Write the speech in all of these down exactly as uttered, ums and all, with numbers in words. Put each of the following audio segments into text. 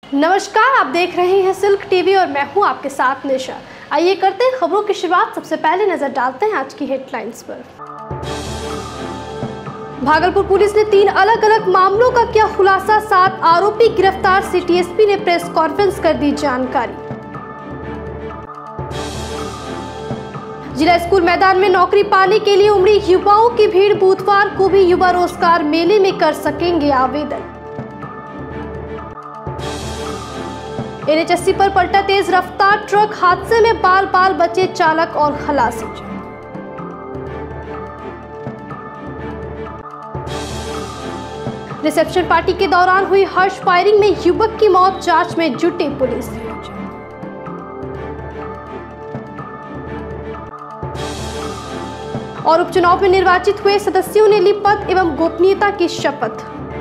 नमस्कार, आप देख रहे हैं सिल्क टीवी और मैं हूं आपके साथ निशा। आइए करते हैं खबरों की शुरुआत। सबसे पहले नजर डालते हैं आज की हेडलाइंस पर। भागलपुर पुलिस ने तीन अलग अलग मामलों का किया खुलासा, सात आरोपी गिरफ्तार। सिटी एसपी ने प्रेस कॉन्फ्रेंस कर दी जानकारी। जिला स्कूल मैदान में नौकरी पाने के लिए उमड़ी युवाओं की भीड़। बुधवार को भी युवा रोजगार मेले में कर सकेंगे आवेदन। एन एच अस्सी पर पलटा तेज रफ्तार ट्रक, हादसे में बाल बाल बचे चालक और खलासी। रिसेप्शन पार्टी के दौरान हुई हर्ष फायरिंग में युवक की मौत, जांच में जुटी पुलिस। और उपचुनाव में निर्वाचित हुए सदस्यों ने ली पद एवं गोपनीयता की शपथ।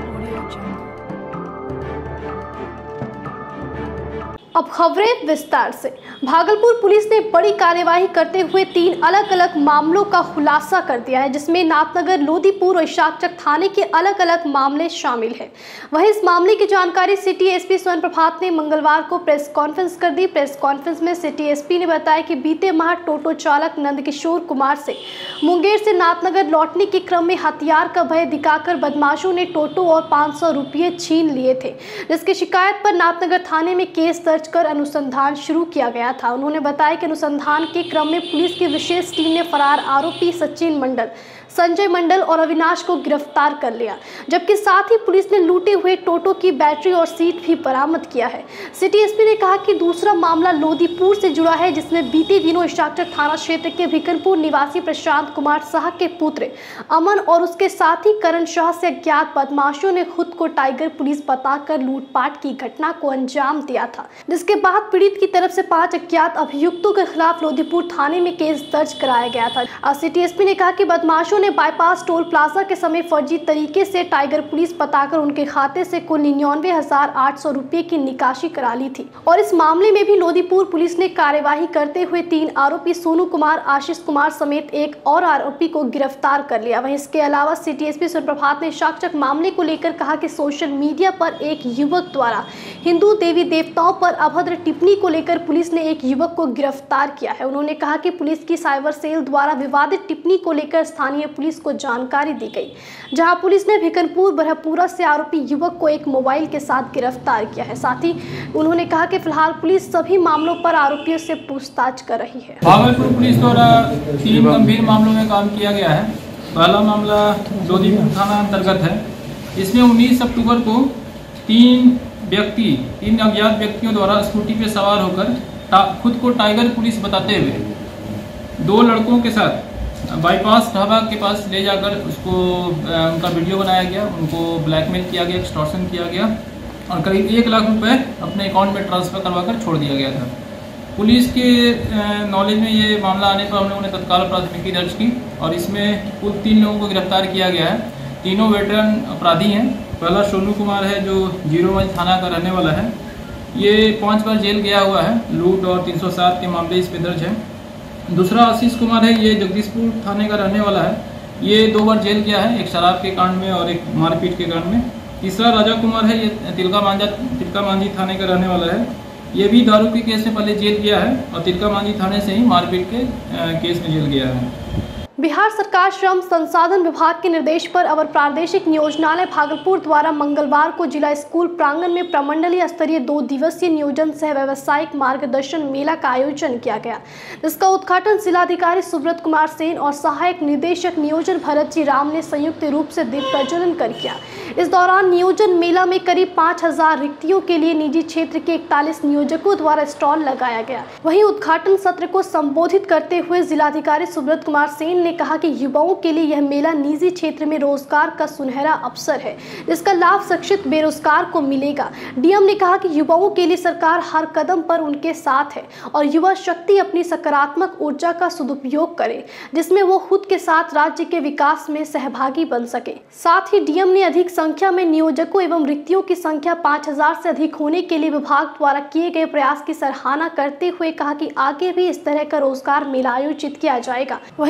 अब खबरें विस्तार से। भागलपुर पुलिस ने बड़ी कार्यवाही करते हुए तीन अलग अलग मामलों का खुलासा कर दिया है, जिसमें नाथनगर, लोदीपुर और इशाकचक थाने के अलग अलग मामले शामिल हैं। वहीं इस मामले की जानकारी सिटी एसपी स्वर्ण प्रभात ने मंगलवार को प्रेस कॉन्फ्रेंस कर दी। प्रेस कॉन्फ्रेंस में सिटी एसपी ने बताया कि बीते माह टोटो चालक नंदकिशोर कुमार से मुंगेर से नाथनगर लौटने के क्रम में हथियार का भय दिखाकर बदमाशों ने टोटो और पाँच सौ रुपये छीन लिए थे, जिसकी शिकायत पर नाथनगर थाने में केस दर्ज कर अनुसंधान शुरू किया गया था। उन्होंने बताया कि अनुसंधान के क्रम में पुलिस की विशेष टीम ने फरार आरोपी सचिन मंडल, संजय मंडल और अविनाश को गिरफ्तार कर लिया, जबकि साथ ही पुलिस ने लूटे हुए टोटो की बैटरी और सीट भी बरामद किया है। सिटी एसपी ने कहा कि दूसरा मामला लोदीपुर से जुड़ा है, जिसमें बीते दिनों इशाकचक थाना क्षेत्र के भिकनपुर निवासी प्रशांत कुमार शाह के पुत्र अमन और उसके साथी करण शाह से अज्ञात बदमाशों ने खुद को टाइगर पुलिस बताकर लूटपाट की घटना को अंजाम दिया था, जिसके बाद पीड़ित की तरफ से पांच अज्ञात अभियुक्तों के खिलाफ लोदीपुर थाने में केस दर्ज कराया गया था। सिटी एसपी ने कहा कि बदमाशों ने बाईपास टोल प्लाजा के समय फर्जी तरीके से टाइगर पुलिस बताकर उनके खाते से कुल निन्यानवे हजार आठ सौ रुपए की निकासी करा ली थी। और इस मामले में भी लोदीपुर पुलिस ने कार्यवाही करते हुए तीन आरोपी सोनू कुमार, आशीष कुमार समेत एक और आरोपी को गिरफ्तार कर लिया। वहीं इसके अलावा सिटी एसपी स्वर्ण प्रभात ने इशाकचक मामले को लेकर कहा कि सोशल मीडिया पर एक युवक द्वारा हिंदू देवी देवताओं पर अभद्र टिप्पणी को लेकर पुलिस ने एक युवक को गिरफ्तार किया है। उन्होंने कहा कि पुलिस की साइबर सेल द्वारा विवादित टिप्पणी को लेकर स्थानीय पुलिस को जानकारी दी गई, जहां पुलिस ने भिकनपुर बरहपुरा से आरोपी युवक को एक मोबाइल के साथ गिरफ्तार किया है। साथ ही उन्होंने कहा कि फिलहाल पुलिस सभी मामलों पर आरोपियों से पूछताछ कर रही है। भागलपुर पुलिस द्वारा तीन गंभीर मामलों में काम किया गया है। पहला मामला लोदीपुर थाना अंतर्गत है। इसमें उन्नीस अक्टूबर को तीन व्यक्ति तीन अज्ञात व्यक्तियों द्वारा स्कूटी पे सवार होकर खुद को टाइगर पुलिस बताते हुए दो लड़कों के साथ बाईपास ढाबा के पास ले जाकर उसको उनका वीडियो बनाया गया, उनको ब्लैकमेल किया गया, एक्सटॉर्शन किया गया और करीब एक लाख रुपए अपने अकाउंट में ट्रांसफर करवाकर छोड़ दिया गया था। पुलिस के नॉलेज में ये मामला आने पर हम लोगों ने तत्काल प्राथमिकी दर्ज की और इसमें कुल तीन लोगों को गिरफ्तार किया गया है। तीनों वेटरन अपराधी हैं। पहला सोनू कुमार है, जो जीरो माइल थाना का रहने वाला है। ये पाँच बार जेल गया हुआ है, लूट और तीन सौ सात के मामले इस पर दर्ज है। दूसरा आशीष कुमार है, ये जगदीशपुर थाने का रहने वाला है। ये दो बार जेल गया है, एक शराब के कांड में और एक मारपीट के कांड में। तीसरा राजा कुमार है, ये तिलका मांझा तिलका मांझी थाने का रहने वाला है। ये भी दारू के केस में पहले जेल गया है और तिलका मांझी थाने से ही मारपीट के केस में जेल गया है। बिहार सरकार श्रम संसाधन विभाग के निर्देश पर अवर प्रादेशिक नियोजनालय भागलपुर द्वारा मंगलवार को जिला स्कूल प्रांगण में प्रमंडलीय स्तरीय दो दिवसीय नियोजन सह व्यवसायिक मार्गदर्शन मेला का आयोजन किया गया, जिसका उद्घाटन जिलाधिकारी सुब्रत कुमार सेन और सहायक निदेशक नियोजन भरत जी राम ने संयुक्त रूप से दीप प्रज्वलन कर किया। इस दौरान नियोजन मेला में करीब पाँच हजार रिक्तियों के लिए निजी क्षेत्र के इकतालीस नियोजकों द्वारा स्टॉल लगाया गया। वहीं उद्घाटन सत्र को संबोधित करते हुए जिलाधिकारी सुब्रत कुमार सेन ने कहा कि युवाओं के लिए यह मेला निजी क्षेत्र में रोजगार का सुनहरा अवसर है, जिसका लाभ शिक्षित बेरोजगार को मिलेगा। डीएम ने कहा कि युवाओं के लिए सरकार हर कदम पर उनके साथ है और युवा शक्ति अपनी सकारात्मक ऊर्जा का सदुपयोग करे, जिसमें वो खुद के साथ राज्य के विकास में सहभागी बन सके। साथ ही डीएम ने अधिक संख्या में नियोजकों एवं रिक्तियों की संख्या पाँच हजार से अधिक होने के लिए विभाग द्वारा किए गए प्रयास की सराहना करते हुए कहा कि आगे भी इस तरह का रोजगार मेला आयोजित किया जाएगा। वहीं कार्यक्रम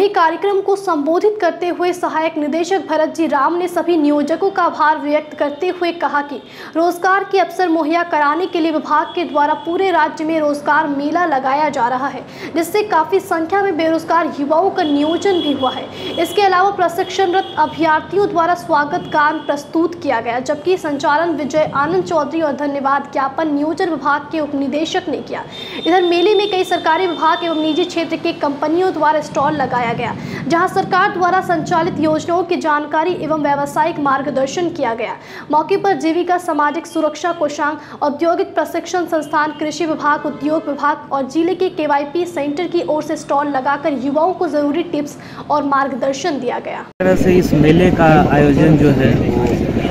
कार्यक्रम को संबोधित करते हुए सहायक निदेशक भरत जी राम ने सभी नियोजकों का आभार व्यक्त करते हुए कहा कि रोजगार के अवसर मुहैया कराने के लिए विभाग के द्वारा पूरे राज्य में रोजगार मेला लगाया जा रहा है, जिससे काफी संख्या में बेरोजगार युवाओं का नियोजन भी हुआ है। इसके अलावा प्रशिक्षणरत अभ्यर्थियों द्वारा स्वागत गान प्रस्तुत किया गया, जबकि संचालन विजय आनंद चौधरी और धन्यवाद ज्ञापन नियोजन विभाग के उप निदेशक ने किया। इधर मेले में कई सरकारी विभाग एवं निजी क्षेत्र के कंपनियों द्वारा स्टॉल लगाया गया, जहां सरकार द्वारा संचालित योजनाओं की जानकारी एवं व्यावसायिक मार्गदर्शन किया गया। मौके पर जीविका सामाजिक सुरक्षा कोषांग, औद्योगिक प्रशिक्षण संस्थान, कृषि विभाग, उद्योग विभाग और जिले के केवाईपी सेंटर की ओर से स्टॉल लगाकर युवाओं को जरूरी टिप्स और मार्गदर्शन दिया गया। इस तरह से इस मेले का आयोजन जो है वो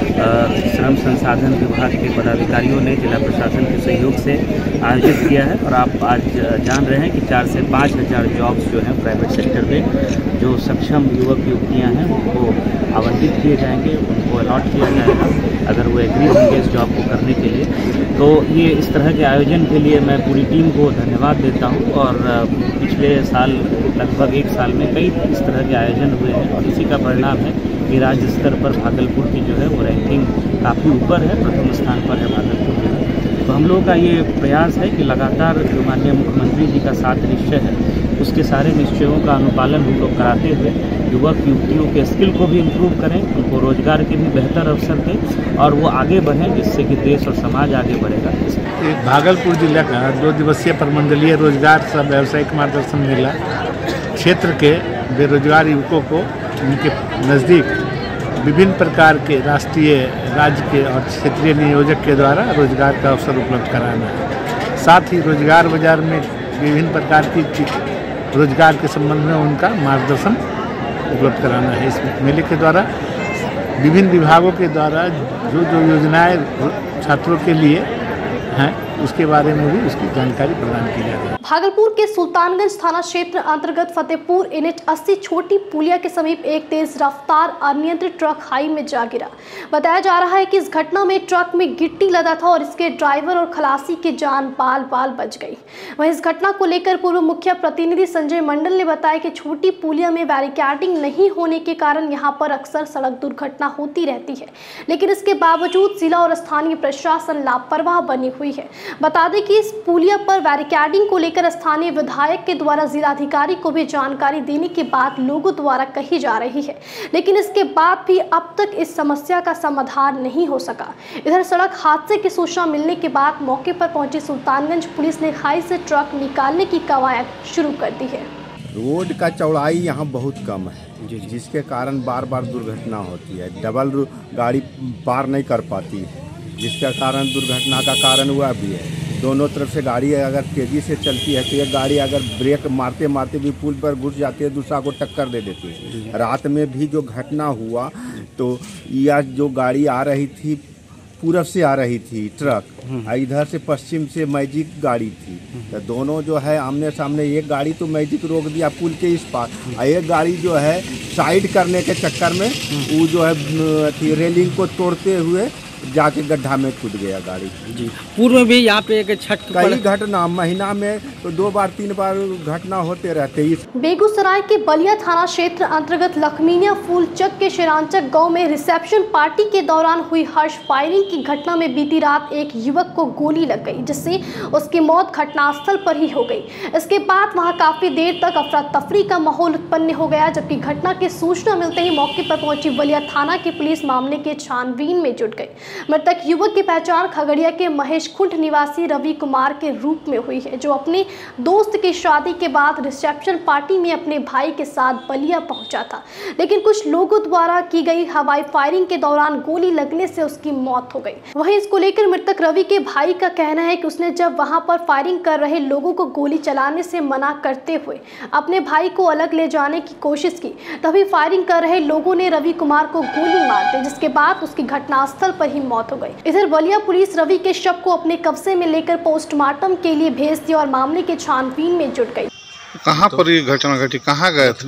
श्रम संसाधन विभाग के पदाधिकारियों ने जिला प्रशासन के सहयोग से आयोजित किया है। और आप आज जान रहे हैं कि चार से पाँच हज़ार जॉब्स जो हैं प्राइवेट सेक्टर में जो सक्षम युवक युवतियां हैं उनको आवंटित किए जाएंगे, उनको अलॉट किया जाएगा अगर वो एग्री होंगे इस जॉब को करने के लिए। तो ये इस तरह के आयोजन के लिए मैं पूरी टीम को धन्यवाद देता हूँ। और पिछले साल लगभग एक साल में कई इस तरह के आयोजन हुए हैं और इसी का परिणाम है कि राज्य स्तर पर भागलपुर की जो है वो रैंकिंग काफ़ी ऊपर है, प्रथम स्थान पर है भागलपुर जो है। तो हम लोगों का ये प्रयास है कि लगातार जो माननीय मुख्यमंत्री जी का सात निश्चय है उसके सारे निश्चयों का अनुपालन हम लोग कराते हुए युवक युवतियों के स्किल को भी इम्प्रूव करें, उनको रोजगार के भी बेहतर अवसर दें और वो आगे बढ़ें, जिससे कि देश और समाज आगे बढ़ेगा। भागलपुर जिला का दो दिवसीय प्रमंडलीय रोजगार सह व्यावसायिक मार्गदर्शन मेला क्षेत्र के बेरोजगार युवकों को उनके नज़दीक विभिन्न प्रकार के राष्ट्रीय, राज्य के और क्षेत्रीय नियोजक के द्वारा रोजगार का अवसर उपलब्ध कराना है। साथ ही रोजगार बाजार में विभिन्न प्रकार की रोजगार के संबंध में उनका मार्गदर्शन उपलब्ध कराना है। इस मेले के द्वारा विभिन्न विभागों के द्वारा जो जो योजनाएं छात्रों के लिए हैं उसके बारे में भी उसकी जानकारी प्रदान की जाती है। भागलपुर के सुल्तानगंज थाना क्षेत्र अंतर्गत फतेहपुर एनएच अस्सी छोटी पुलिया के समीप एक तेज रफ्तार अनियंत्रित ट्रक खाई में जा गिरा। बताया जा रहा है कि इस घटना में ट्रक में गिट्टी लदा था और इसके ड्राइवर और खलासी की जान बाल बाल बच गई। वहीं इस घटना को लेकर पूर्व मुख्य प्रतिनिधि संजय मंडल ने बताया कि छोटी पुलिया में बैरिकेडिंग नहीं होने के कारण यहाँ पर अक्सर सड़क दुर्घटना होती रहती है, लेकिन इसके बावजूद जिला और स्थानीय प्रशासन लापरवाह बनी हुई है। बता दें कि इस पुलिया पर बैरिकेडिंग को लेकर स्थानीय विधायक के द्वारा जिलाधिकारी को भी जानकारी देने की बात लोगों द्वारा कही जा रही है, लेकिन इसके बाद भी अब तक इस समस्या का समाधान नहीं हो सका। इधर सड़क हादसे की सूचना मिलने के बाद मौके पर पहुंची सुल्तानगंज पुलिस ने खाई से ट्रक निकालने की कवायद शुरू कर दी है। रोड का चौड़ाई यहाँ बहुत कम है, जिसके कारण बार बार दुर्घटना होती है। डबल गाड़ी पार नहीं कर पाती है, जिसके कारण दुर्घटना का कारण हुआ भी है। दोनों तरफ से गाड़ी अगर तेज़ी से चलती है तो एक गाड़ी अगर ब्रेक मारते मारते भी पुल पर घुस जाती है, दूसरा को टक्कर दे देती है। रात में भी जो घटना हुआ तो यह जो गाड़ी आ रही थी पूरब से आ रही थी ट्रक, इधर से पश्चिम से मैजिक गाड़ी थी, तो दोनों जो है आमने सामने। एक गाड़ी तो मैजिक रोक दिया पुल के इस पार, एक गाड़ी जो है साइड करने के चक्कर में वो जो है रेलिंग को तोड़ते हुए जाके गड्ढा में कूद गया गाड़ी। जी, पूर्व में भी यहाँ पे एक छठ कई घटना महीना में तो दो बार तीन बार घटना होते रहते हैं। बेगूसराय के बलिया थाना क्षेत्र अंतर्गत लखमीनिया फूलचक के शिरांचक गांव में रिसेप्शन पार्टी के दौरान हुई हर्ष फायरिंग की घटना में बीती रात एक युवक को गोली लग गई, जिससे उसकी मौत घटनास्थल पर ही हो गई। इसके बाद वहां काफी देर तक अफरा तफरी का माहौल उत्पन्न हो गया, जबकि घटना की सूचना मिलते ही मौके पर पहुंची बलिया थाना की पुलिस मामले के छानबीन में जुट गई। मृतक युवक की पहचान खगड़िया के महेश खुंट निवासी रवि कुमार के रूप में हुई है, जो अपने दोस्त की शादी के बाद रिसेप्शन पार्टी में अपने भाई के साथ बलिया पहुंचा था, लेकिन कुछ लोगों द्वारा की गई हवाई फायरिंग के दौरान गोली लगने से उसकी मौत हो गई। वहीं इसको लेकर मृतक रवि के भाई का कहना है कि उसने जब वहां पर फायरिंग कर रहे लोगों को गोली चलाने से मना करते हुए अपने भाई को अलग ले जाने की कोशिश की, तभी फायरिंग कर रहे लोगों ने रवि कुमार को गोली मार दी, जिसके बाद उसकी घटनास्थल पर ही मौत हो गई। इधर बलिया पुलिस रवि के शव को अपने कब्जे में लेकर पोस्टमार्टम के लिए भेज दिया और मामले के छानबीन में जुट गई। कहाँ पर ये घटना घटी, कहाँ गए थे?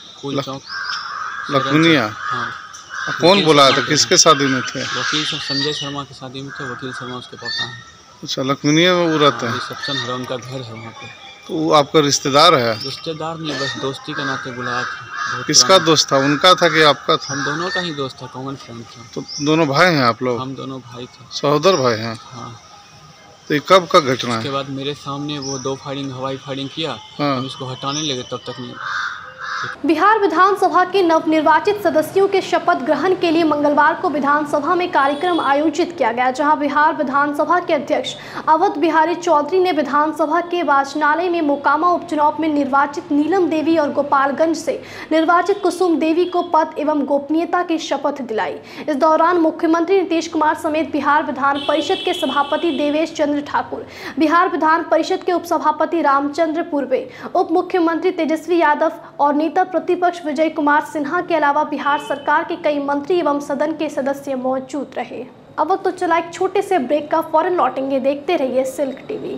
लखमीनिया। हाँ। कौन बोला था, किसके शादी में थे? वकील संजय शर्मा की शादी में थे। वकील शर्मा उसके पापा हैं। अच्छा, लखमीनिया में वो रहते हैं। रिसेप्शन है, उनका घर है वहाँ पे। तो वो आपका रिश्तेदार है? रिश्तेदार नहीं, बस दोस्ती के नाते बुलाया था। बहुत किसका पुराना- दोस्त था, उनका था कि आपका था? हम दोनों का ही दोस्त था, कॉमन फ्रेंड था। तो दोनों भाई हैं आप लोग? हम दोनों भाई थे। सहोदर भाई हैं? हाँ। तो ये कब का घटना उसके है? बाद मेरे सामने वो दो फायरिंग हवाई फायरिंग किया, हाँ। हम इसको हटाने लगे, तब तक नहीं। बिहार विधानसभा के नवनिर्वाचित सदस्यों के शपथ ग्रहण के लिए मंगलवार को विधानसभा में कार्यक्रम आयोजित किया गया, जहां बिहार विधानसभा के अध्यक्ष अवध बिहारी चौधरी ने विधानसभा के वाचनालय में मोकामा उपचुनाव में निर्वाचित नीलम देवी और गोपालगंज से निर्वाचित कुसुम देवी को पद एवं गोपनीयता की शपथ दिलाई। इस दौरान मुख्यमंत्री नीतीश कुमार समेत बिहार विधान परिषद के सभापति देवेश चंद्र ठाकुर, बिहार विधान परिषद के उपसभापति रामचंद्र पूर्वे, उप मुख्यमंत्री तेजस्वी यादव और नेता प्रतिपक्ष विजय कुमार सिन्हा के अलावा बिहार सरकार के कई मंत्री एवं सदन के सदस्य मौजूद रहे। अब तो चला एक छोटे से ब्रेक का, फौरन लौटेंगे। देखते रहिए सिल्क टीवी।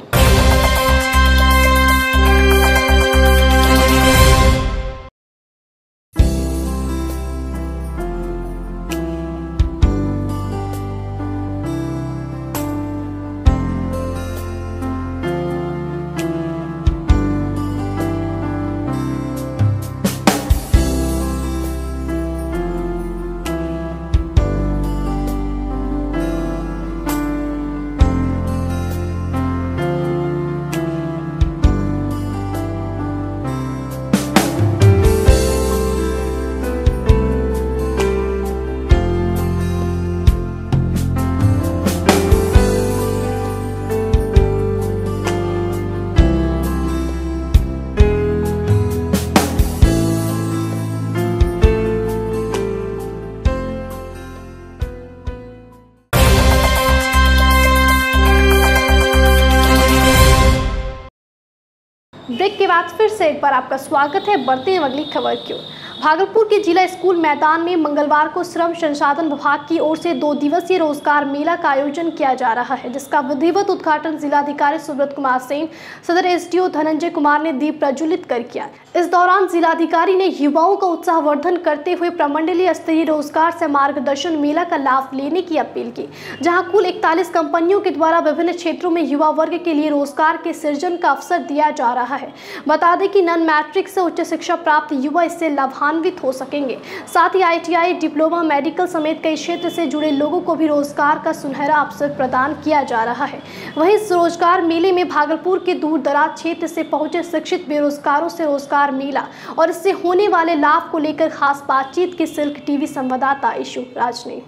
ब्रेक के बाद फिर से एक बार आपका स्वागत है। बढ़ते हैं अगली खबर की ओर। भागलपुर के जिला स्कूल मैदान में मंगलवार को श्रम संसाधन विभाग की ओर से दो दिवसीय रोजगार मेला का आयोजन किया जा रहा है, जिसका विधिवत उद्घाटन जिलाधिकारी सुब्रत कुमार सिंह, सदर एसडीओ धनंजय कुमार ने दीप प्रज्वलित कर किया। इस दौरान जिलाधिकारी ने युवाओं का उत्साहवर्धन करते हुए प्रमंडलीय स्तरीय रोजगार से मार्गदर्शन मेला का लाभ लेने की अपील की, जहां कुल इकतालीस कंपनियों के द्वारा विभिन्न क्षेत्रों में युवा वर्ग के लिए रोजगार के सृजन का अवसर दिया जा रहा है। बता दें कि नॉन मैट्रिक से उच्च शिक्षा प्राप्त युवा इससे लाभान्वित हो सकेंगे। साथ ही आईटीआई, डिप्लोमा, मेडिकल समेत कई क्षेत्र से जुड़े लोगों को भी रोजगार का सुनहरा अवसर प्रदान किया जा रहा है। वहीं इस रोजगार मेले में भागलपुर के दूर दराज क्षेत्र से पहुंचे शिक्षित बेरोजगारों से रोजगार मिला और इससे होने वाले लाभ को लेकर खास बातचीत की सिल्क टीवी संवाददाता इशू राज ने।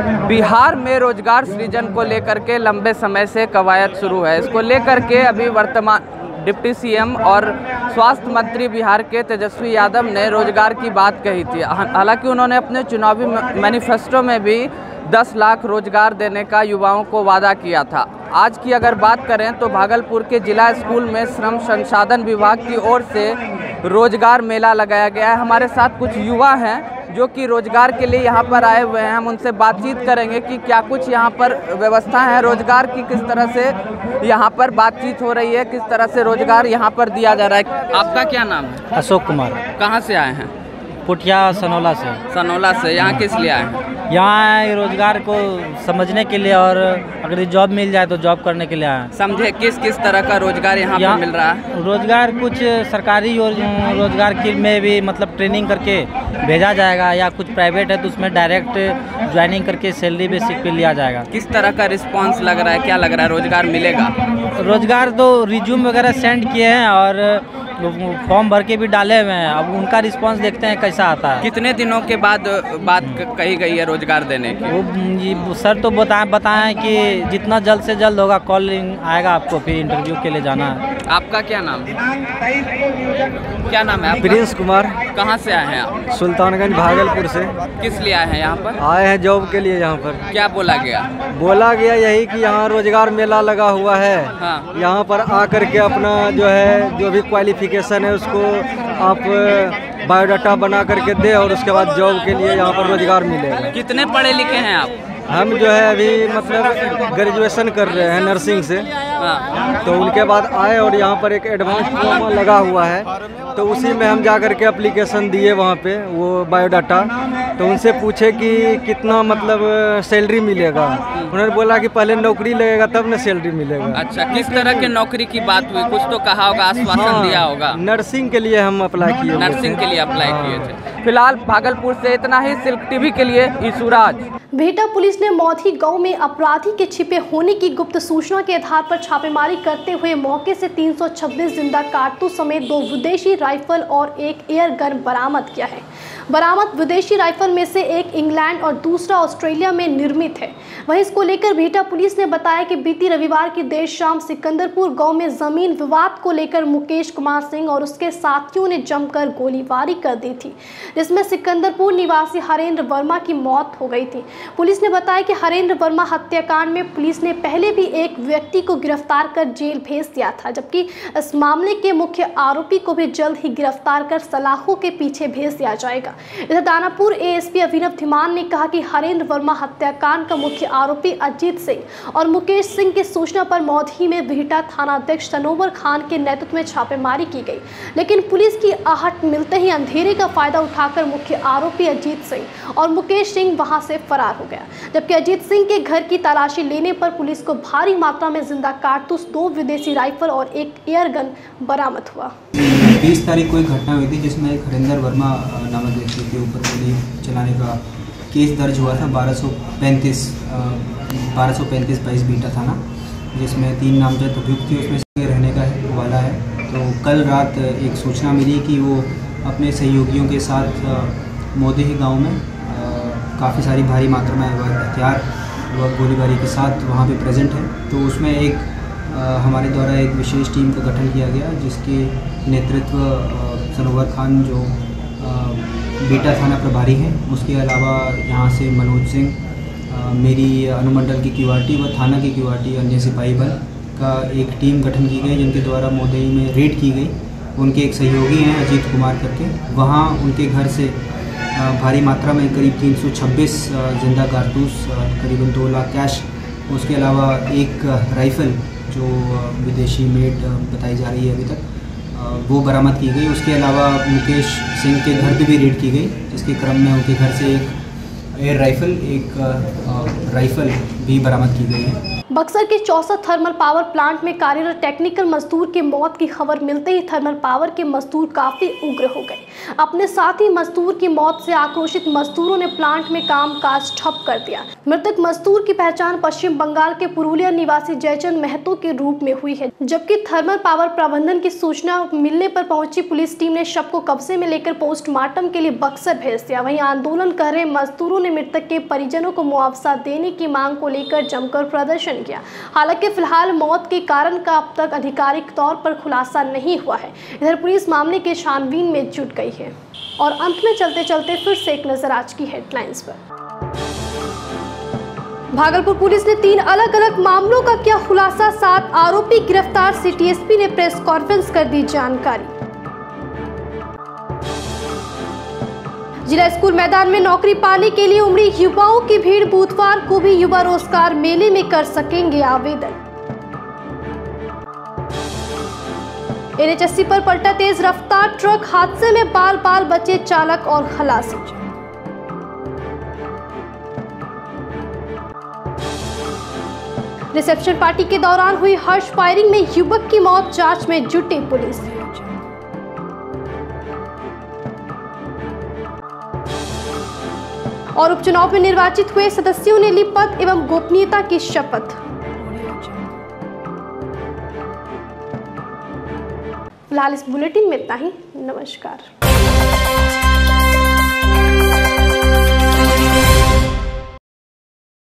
बिहार में रोजगार सृजन को लेकर के लंबे समय से कवायद शुरू है। इसको लेकर के अभी वर्तमान डिप्टी सीएम और स्वास्थ्य मंत्री बिहार के तेजस्वी यादव ने रोजगार की बात कही थी। हालांकि उन्होंने अपने चुनावी मैनिफेस्टो में भी दस लाख रोजगार देने का युवाओं को वादा किया था। आज की अगर बात करें तो भागलपुर के जिला स्कूल में श्रम संसाधन विभाग की ओर से रोजगार मेला लगाया गया है। हमारे साथ कुछ युवा हैं जो कि रोजगार के लिए यहाँ पर आए हुए हैं। हम उनसे बातचीत करेंगे कि क्या कुछ यहाँ पर व्यवस्था है रोजगार की, किस तरह से यहाँ पर बातचीत हो रही है, किस तरह से रोजगार यहाँ पर दिया जा रहा है। आपका क्या नाम है? अशोक कुमार। कहाँ से आए हैं? पुटिया सनौला से। सनौला से। यहाँ किस लिए आए हैं? यहाँ रोजगार को समझने के लिए और अगर जॉब मिल जाए तो जॉब करने के लिए आए। समझे किस किस तरह का रोजगार यहाँ पर मिल रहा है? रोजगार कुछ सरकारी रोजगार के में भी मतलब ट्रेनिंग करके भेजा जाएगा, या कुछ प्राइवेट है तो उसमें डायरेक्ट ज्वाइनिंग करके सैलरी बेसिक पे लिया जाएगा। किस तरह का रिस्पांस लग रहा है, क्या लग रहा है रोजगार मिलेगा? रोजगार तो रिज्यूम वगैरह सेंड किए हैं और फॉर्म भर के भी डाले हुए हैं। अब उनका रिस्पांस देखते हैं कैसा आता है। कितने दिनों के बाद बात कही गई है रोजगार देने की? वो सर तो बताएं बताएं कि जितना जल्द से जल्द होगा कॉलिंग आएगा आपको, फिर इंटरव्यू के लिए जाना है। आपका क्या नाम है? क्या नाम है आपका? प्रिंस कुमार। कहाँ से आए हैं आप? सुल्तानगंज भागलपुर से। किस लिए आए हैं यहाँ पर? आए हैं जॉब के लिए यहाँ पर। क्या बोला गया? बोला गया यही कि यहाँ रोजगार मेला लगा हुआ है। हाँ। यहाँ पर आकर के अपना जो है जो भी क्वालिफिकेशन है उसको आप बायोडाटा बना करके दे और उसके बाद जॉब के लिए यहाँ पर रोजगार मिलेगा। कितने पढ़े लिखे हैं आप? हम जो है अभी मतलब ग्रेजुएशन कर रहे हैं नर्सिंग से। हाँ। तो उनके बाद आए और यहाँ पर एक एडवांस डिप्लोमा लगा हुआ है, तो उसी में हम जा कर के एप्लीकेशन दिए वहाँ पे वो बायोडाटा, तो उनसे पूछे कि कितना मतलब सैलरी मिलेगा। उन्होंने बोला कि पहले नौकरी लगेगा तब ना सैलरी मिलेगा। अच्छा, किस तरह के नौकरी की बात हुई? कुछ तो कहा होगा, आश्वासन हाँ, दिया होगा। नर्सिंग के लिए हम अप्लाई किए। नर्सिंग के लिए अप्लाई किए थे। फिलहाल भागलपुर से इतना ही। सिल्क टीवी के लिए ईशुराज। बिहटा पुलिस ने मौधी गांव में अपराधी के छिपे होने की गुप्त सूचना के आधार पर छापेमारी करते हुए मौके से तीन सौ छब्बीस जिंदा कारतूस समेत दो विदेशी राइफल और एक एयर गन बरामद किया है। बरामद विदेशी राइफल में से एक इंग्लैंड और दूसरा ऑस्ट्रेलिया में निर्मित है। वहीं इसको लेकर बिहटा पुलिस ने बताया कि बीती रविवार की देर शाम सिकंदरपुर गांव में जमीन विवाद को लेकर मुकेश कुमार सिंह और उसके साथियों ने जमकर गोलीबारी कर दी थी, जिसमें सिकंदरपुर निवासी हरेंद्र वर्मा की मौत हो गई थी। पुलिस ने बताया कि हरेंद्र वर्मा हत्याकांड में पुलिस ने पहले भी एक व्यक्ति को गिरफ्तार कर जेल भेज दिया था, जबकि इस मामले के मुख्य आरोपी को भी जल्द ही गिरफ्तार कर सलाखों के पीछे भेज दिया जाएगा। इधर दानापुर एएसपी अभिनव धीमान ने कहा कि हरेंद्र वर्मा हत्याकांड का मुख्य आरोपी अजीत सिंह और मुकेश सिंह की सूचना पर मौधी में बिहटा थानाध्यक्ष सनोवर खान के नेतृत्व में छापेमारी की गई, लेकिन पुलिस की आहट मिलते ही अंधेरे का फायदा उठाकर मुख्य आरोपी अजीत सिंह और मुकेश सिंह वहां से फरार हो गया। जबकि अजीत सिंह के घर की तलाशी लेने पर पुलिस को भारी मात्रा में जिंदा कारतूस, दो विदेशी राइफल और एक एयर गन बरामद हुआ। बीस तारीख को एक घटना हुई थी जिसमें एक हरेंद्र वर्मा नामक व्यक्ति के ऊपर गोली चलाने का केस दर्ज हुआ था बारह सौ पैंतीस बारह सौ पैंतीस बाईस बीटा थाना, जिसमें तीन नामजद अभियुक्त थे, उसमें से रहने का वाला है। तो कल रात एक सूचना मिली कि वो अपने सहयोगियों के साथ मोदी गांव में काफ़ी सारी भारी मात्रा में हथियार व गोलीबारी के साथ वहाँ पे प्रेजेंट है। तो उसमें एक आ, हमारे द्वारा एक विशेष टीम का गठन किया गया, जिसके नेतृत्व सनोवर खान जो आ, बीटा थाना प्रभारी हैं, उसके अलावा यहाँ से मनोज सिंह, मेरी अनुमंडल की क्यूआरटी व थाना की क्यूआरटी अन्य सिपाही बल का एक टीम गठन की गई, जिनके द्वारा मोदई में रेड की गई। उनके एक सहयोगी हैं अजीत कुमार करके, वहाँ उनके घर से भारी मात्रा में करीब तीन सौ छब्बीस जिंदा कारतूस, करीबन दो लाख कैश, उसके अलावा एक राइफ़ल जो विदेशी मेड बताई जा रही है अभी तक, वो बरामद की गई। उसके अलावा मुकेश सिंह के घर पे भी रेड की गई, जिसके क्रम में उनके घर से एक एयर राइफल, एक राइफल भी बरामद की गई है। बक्सर के चौसा थर्मल पावर प्लांट में कार्यरत टेक्निकल मजदूर की मौत की खबर मिलते ही थर्मल पावर के मजदूर काफी उग्र हो गए। अपने साथी मजदूर की मौत से आक्रोशित मजदूरों ने प्लांट में कामकाज ठप कर दिया। मृतक मजदूर की पहचान पश्चिम बंगाल के पुरुलिया निवासी जयचंद महतो के रूप में हुई है, जबकि थर्मल पावर प्रबंधन की सूचना मिलने पर पहुंची पुलिस टीम ने शव को कब्जे में लेकर पोस्टमार्टम के लिए बक्सर भेज दिया। वहीं आंदोलन कर रहे मजदूरों ने मृतक के परिजनों को मुआवजा देने की मांग को लेकर जमकर प्रदर्शन किया। हालांकि फिलहाल मौत के कारण का अब तक आधिकारिक तौर पर खुलासा नहीं हुआ है। इधर पुलिस मामले के छानबीन में जुट गई है। और अंत में चलते चलते फिर से एक नजर आज की हेडलाइंस पर। भागलपुर पुलिस ने तीन अलग अलग मामलों का किया खुलासा, सात आरोपी गिरफ्तार, सिटी एसपी ने प्रेस कॉन्फ्रेंस कर दी जानकारी। जिला स्कूल मैदान में नौकरी पाने के लिए उमड़ी युवाओं की भीड़, बुधवार को भी युवा रोजगार मेले में कर सकेंगे आवेदन। एनएच अस्सी पर पलटा तेज रफ्तार ट्रक, हादसे में बाल बाल बचे चालक और खलासी। रिसेप्शन पार्टी के दौरान हुई हर्ष फायरिंग में युवक की मौत, जांच में जुटी पुलिस। और उपचुनाव में निर्वाचित हुए सदस्यों ने ली पद एवं गोपनीयता की शपथ। फिलहाल इस बुलेटिन में इतना ही। नमस्कार।